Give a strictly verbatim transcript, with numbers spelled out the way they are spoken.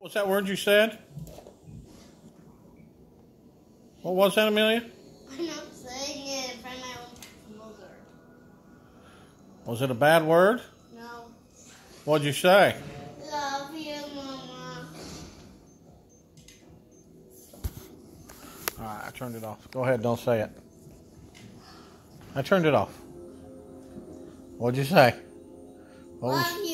What's that word you said? What was that, Amelia? I'm not saying it in front of my own mother. Was it a bad word? No. What'd you say? Love you, Mama. Alright, I turned it off. Go ahead, don't say it. I turned it off. What'd you say? What was- Love you.